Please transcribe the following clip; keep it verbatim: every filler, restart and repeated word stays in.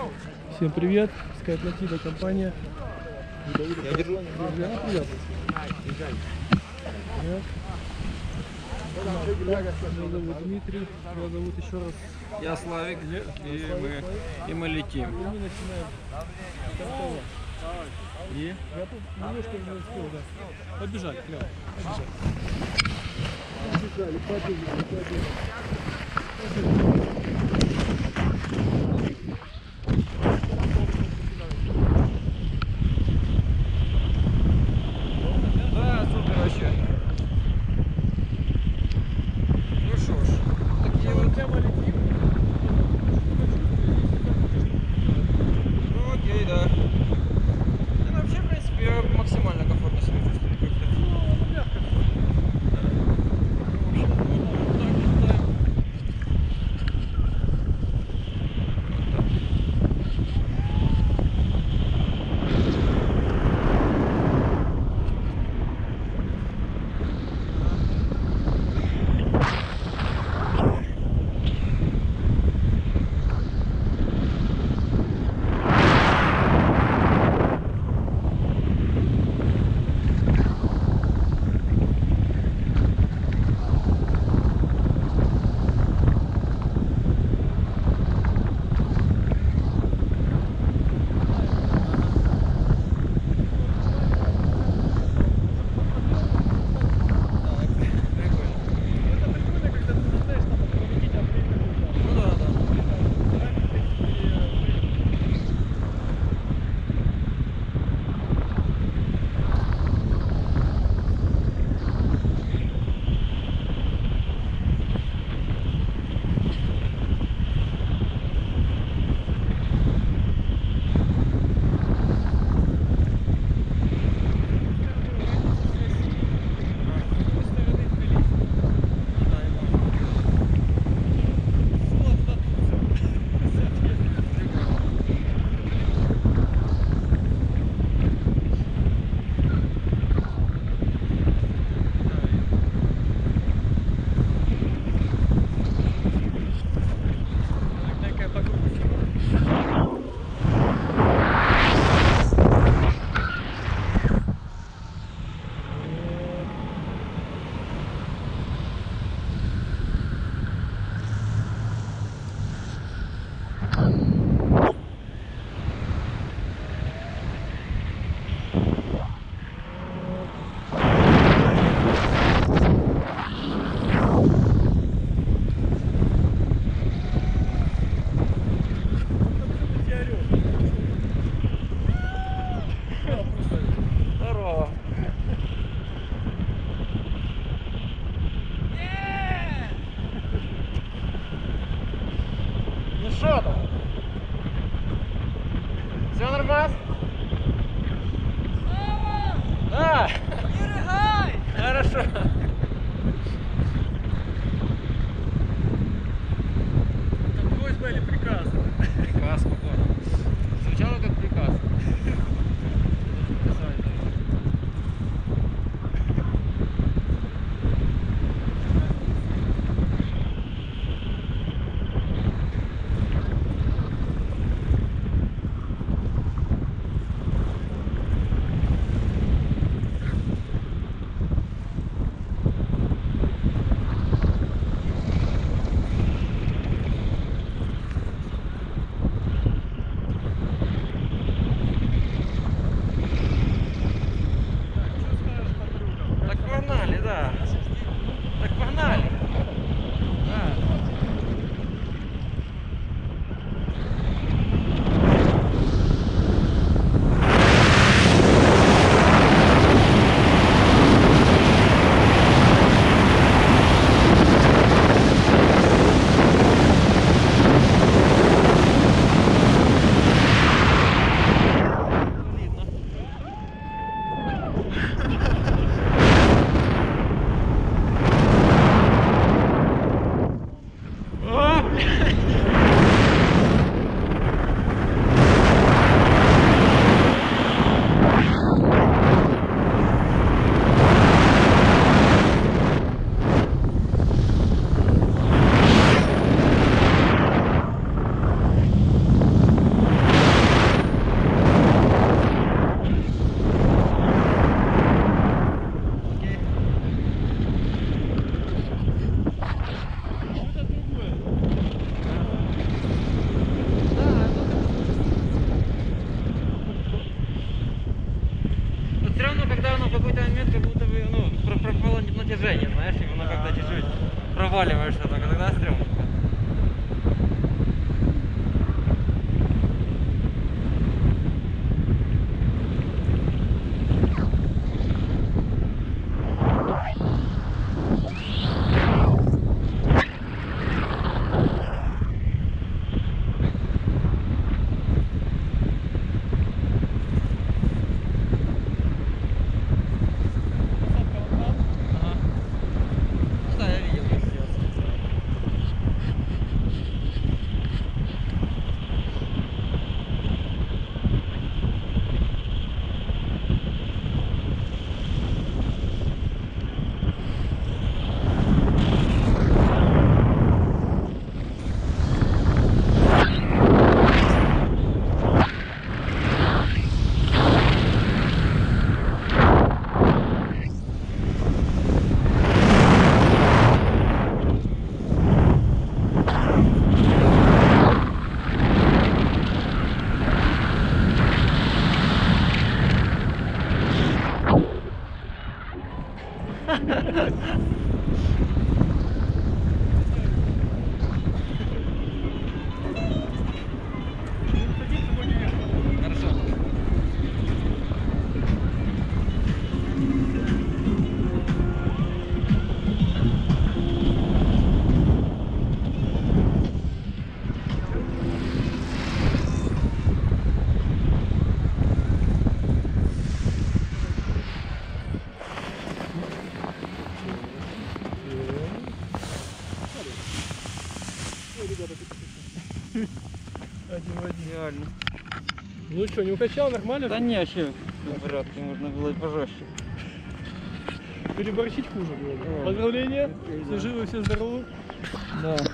Всем привет, Skype Latino компания. Я держу. Друзья, привет. Меня зовут Дмитрий, меня зовут еще раз. Я Славик, и мы, и мы летим. И мы начинаем стартовать. И? Я тут немножко не успел, да. Побежали, клево. Побежали. Побежали, побежали, побежали. Да, супер вообще. Ну что ж, такие вот. Прямо летим. Ну окей, да. Ну, вообще, в принципе, я максимально комфортно себя чувствую. Как-то. Ну, мягко. В общем, вот так летаем. Здорово. Ну что там? Все нормально? А, хорошо. Это просьба или приказ? Приказ какой? Звучало как приказ. ребята. Один в один. Реально. Ну что, не укачал, нормально? Да не, вообще в порядке, можно было и пожестче. Переборщить хуже было. Ой. Поздравления, все живы, все здоровы. Да.